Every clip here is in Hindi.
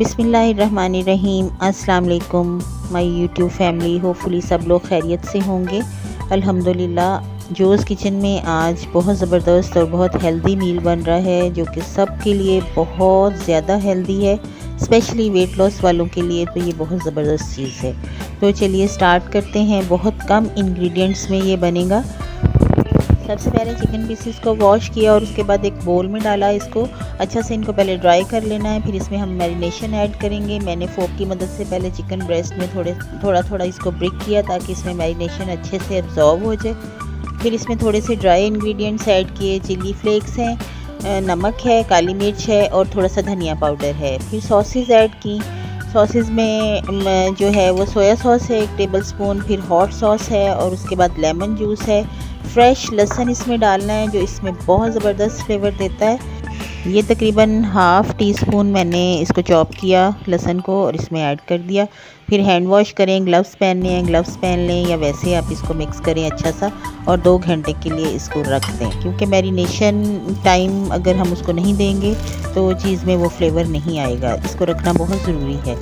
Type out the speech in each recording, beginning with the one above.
बिस्मिल्लाहिर्रहमानिर्रहीम। अस्सलाम वालेकुम माय यूट्यूब फैमिली। होपफुली सब लोग खैरियत से होंगे। अल्हम्दुलिल्लाह जोज़ किचन में आज बहुत ज़बरदस्त और बहुत हेल्दी मील बन रहा है, जो कि सब के लिए बहुत ज़्यादा हेल्दी है, स्पेशली वेट लॉस वालों के लिए तो ये बहुत ज़बरदस्त चीज़ है। तो चलिए स्टार्ट करते हैं। बहुत कम इंग्रेडिएंट्स में ये बनेगा। सबसे पहले चिकन पीसेस को वॉश किया और उसके बाद एक बोल में डाला। इसको अच्छा से इनको पहले ड्राई कर लेना है। फिर इसमें हम मैरिनेशन ऐड करेंगे। मैंने फोक की मदद से पहले चिकन ब्रेस्ट में थोड़ा इसको ब्रेक किया ताकि इसमें मैरिनेशन अच्छे से एब्जॉर्ब हो जाए। फिर इसमें थोड़े से ड्राई इंग्रेडिएंट्स ऐड किए। चिली फ्लेक्स हैं, नमक है, काली मिर्च है और थोड़ा सा धनिया पाउडर है। फिर सॉसेस ऐड की। सॉसेस में जो है वो सोया सॉस है 1 टेबल स्पून, फिर हॉट सॉस है और उसके बाद लेमन जूस है। फ्रेश लहसुन इसमें डालना है जो इसमें बहुत ज़बरदस्त फ्लेवर देता है। ये तकरीबन हाफ़ टी स्पून मैंने इसको चॉप किया लहसुन को और इसमें ऐड कर दिया। फिर हैंड वॉश करें। ग्लव्स पहनने हैं, ग्लव्स पहन लें या वैसे आप इसको मिक्स करें अच्छा सा और 2 घंटे के लिए इसको रख दें, क्योंकि मैरिनेशन टाइम अगर हम उसको नहीं देंगे तो चीज़ में वो फ्लेवर नहीं आएगा। इसको रखना बहुत ज़रूरी है।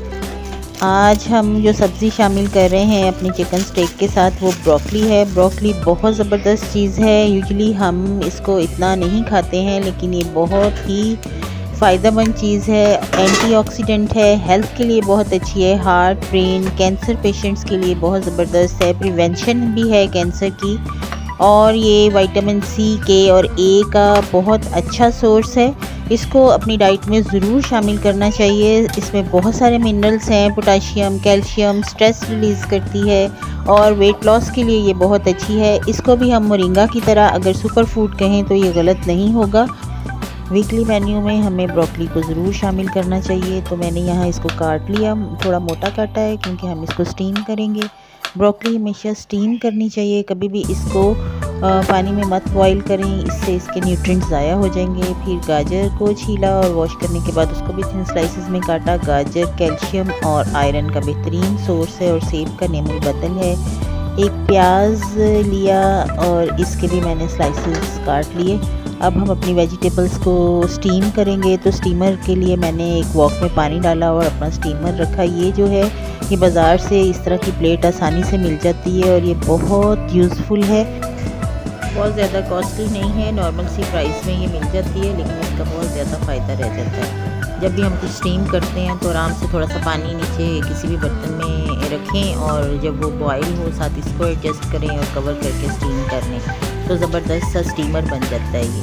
आज हम जो सब्ज़ी शामिल कर रहे हैं अपनी चिकन स्टेक के साथ वो ब्रोकली है। ब्रोकली बहुत ज़बरदस्त चीज़ है। यूजुअली हम इसको इतना नहीं खाते हैं, लेकिन ये बहुत ही फ़ायदेमंद चीज़ है। एंटीऑक्सीडेंट है, हेल्थ के लिए बहुत अच्छी है। हार्ट, ब्रेन, कैंसर पेशेंट्स के लिए बहुत ज़बरदस्त है। प्रिवेंशन भी है कैंसर की। और ये विटामिन सी, के और ए का बहुत अच्छा सोर्स है। इसको अपनी डाइट में ज़रूर शामिल करना चाहिए। इसमें बहुत सारे मिनरल्स हैं, पोटाशियम, कैल्शियम, स्ट्रेस रिलीज़ करती है और वेट लॉस के लिए ये बहुत अच्छी है। इसको भी हम मोरिंगा की तरह अगर सुपर फूड कहें तो ये गलत नहीं होगा। वीकली मेन्यू में हमें ब्रोकली को ज़रूर शामिल करना चाहिए। तो मैंने यहाँ इसको काट लिया, थोड़ा मोटा काटा है क्योंकि हम इसको स्टीम करेंगे। ब्रोकली हमेशा स्टीम करनी चाहिए, कभी भी इसको पानी में मत बॉईल करें, इससे इसके न्यूट्रिएंट्स ज़ाया हो जाएंगे। फिर गाजर को छीला और वॉश करने के बाद उसको भी थिन स्लाइसेस में काटा। गाजर कैल्शियम और आयरन का बेहतरीन सोर्स है और सेब का नेमो बदल है। एक प्याज लिया और इसके भी मैंने स्लाइसेस काट लिए। अब हम अपनी वेजिटेबल्स को स्टीम करेंगे। तो स्टीमर के लिए मैंने एक वॉक में पानी डाला और अपना स्टीमर रखा। ये जो है ये बाज़ार से इस तरह की प्लेट आसानी से मिल जाती है और ये बहुत यूज़फुल है। बहुत ज़्यादा कॉस्टली नहीं है, नॉर्मल सी प्राइस में ये मिल जाती है, लेकिन इसका बहुत ज़्यादा फ़ायदा रह जाता है। जब भी हम कुछ स्टीम करते हैं तो आराम से थोड़ा सा पानी नीचे किसी भी बर्तन में रखें और जब वो बॉयल हो साथ इसको एडजस्ट करें और कवर करके स्टीम कर लें तो ज़बरदस्त सा स्टीमर बन जाता है।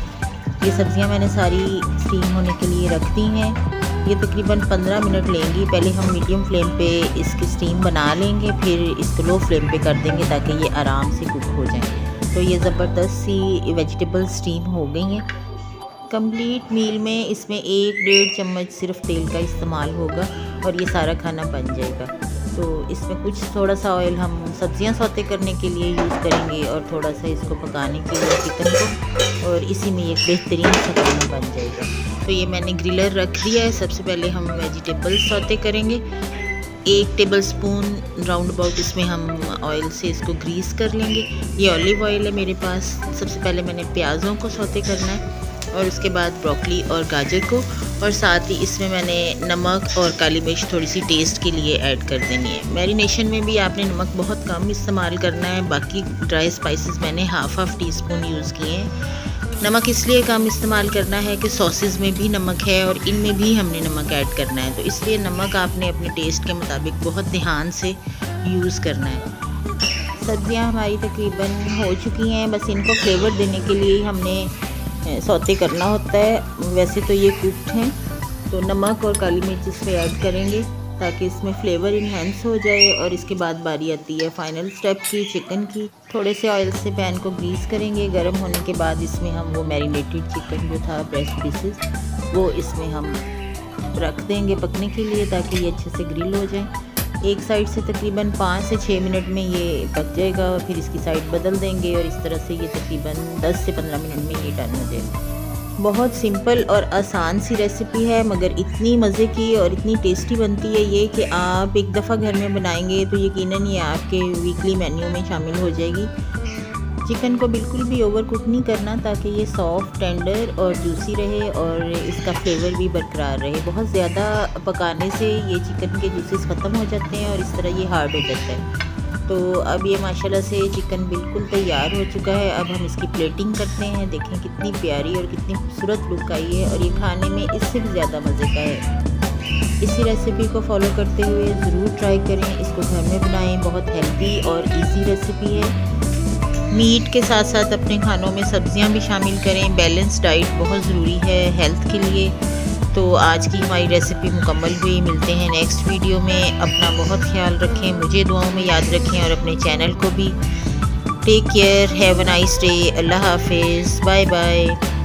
ये सब्ज़ियाँ मैंने सारी स्टीम होने के लिए रख दी हैं। ये तकरीबन 15 मिनट लेंगी। पहले हम मीडियम फ्लेम पे इसकी स्टीम बना लेंगे, फिर इसको लो फ्लेम पे कर देंगे ताकि ये आराम से कुक हो जाए। तो ये ज़बरदस्त सी वेजिटेबल स्टीम हो गई हैं। कंप्लीट मील में इसमें 1-1.5 चम्मच सिर्फ तेल का इस्तेमाल होगा और ये सारा खाना बन जाएगा। तो इसमें कुछ थोड़ा सा ऑयल हम सब्ज़ियां सौते करने के लिए यूज़ करेंगे और थोड़ा सा इसको पकाने के लिए चिकन को, और इसी में एक बेहतरीन सा खाना बन जाएगा। तो ये मैंने ग्रिलर रख दिया है। सबसे पहले हम वेजिटेबल्स सौते करेंगे। 1 टेबल स्पून राउंड अबाउट इसमें हम ऑयल से इसको ग्रीस कर लेंगे। ये ऑलिव ऑयल है मेरे पास। सबसे पहले मैंने प्याज़ों को सौते करना है और उसके बाद ब्रोकली और गाजर को, और साथ ही इसमें मैंने नमक और काली मिर्च थोड़ी सी टेस्ट के लिए ऐड कर देनी है। मैरिनेशन में भी आपने नमक बहुत कम इस्तेमाल करना है। बाकी ड्राई स्पाइसेस मैंने हाफ टी स्पून यूज़ किए हैं। नमक इसलिए कम इस्तेमाल करना है कि सॉसेस में भी नमक है और इनमें भी हमने नमक ऐड करना है, तो इसलिए नमक आपने अपने टेस्ट के मुताबिक बहुत ध्यान से यूज़ करना है। सब्जियां हमारी तकरीबन हो चुकी हैं, बस इनको फ्लेवर देने के लिए हमने सौते करना होता है। वैसे तो ये कुक्ड हैं, तो नमक और काली मिर्च इस पर ऐड करेंगे ताकि इसमें फ्लेवर इन्हेंस हो जाए। और इसके बाद बारी आती है फाइनल स्टेप की, चिकन की। थोड़े से ऑयल से पैन को ग्रीस करेंगे। गर्म होने के बाद इसमें हम वो मैरिनेटेड चिकन जो था ब्रेस्ट पीसेस वो इसमें हम रख देंगे पकने के लिए ताकि ये अच्छे से ग्रिल हो जाए। एक साइड से तकरीबन 5 से 6 मिनट में ये पक जाएगा और फिर इसकी साइड बदल देंगे और इस तरह से ये तकरीबन 10 से 15 मिनट में ये टर्न हो जाएगा। बहुत सिंपल और आसान सी रेसिपी है, मगर इतनी मज़े की और इतनी टेस्टी बनती है ये कि आप एक दफ़ा घर में बनाएंगे तो यकीनन ये आपके वीकली मेन्यू में शामिल हो जाएगी। चिकन को बिल्कुल भी ओवर कुक नहीं करना ताकि ये सॉफ्ट टेंडर और जूसी रहे और इसका फ्लेवर भी बरकरार रहे। बहुत ज़्यादा पकाने से ये चिकन के जूसेस ख़त्म हो जाते हैं और इस तरह ये हार्ड हो जाता है। तो अब ये माशाल्लाह से चिकन बिल्कुल तैयार हो चुका है। अब हम इसकी प्लेटिंग करते हैं। देखें कितनी प्यारी और कितनी खूबसूरत लुक आई है और ये खाने में इससे भी ज़्यादा मज़े का है। इसी रेसिपी को फॉलो करते हुए ज़रूर ट्राई करें, इसको घर में बनाएं। बहुत हेल्दी और इजी रेसिपी है। मीट के साथ साथ अपने खानों में सब्जियां भी शामिल करें। बैलेंस डाइट बहुत ज़रूरी है हेल्थ के लिए। तो आज की हमारी रेसिपी मुकम्मल हुई। मिलते हैं नेक्स्ट वीडियो में। अपना बहुत ख्याल रखें, मुझे दुआओं में याद रखें और अपने चैनल को भी। Take care, have a nice day. अल्लाह हाफिज़, बाय बाय।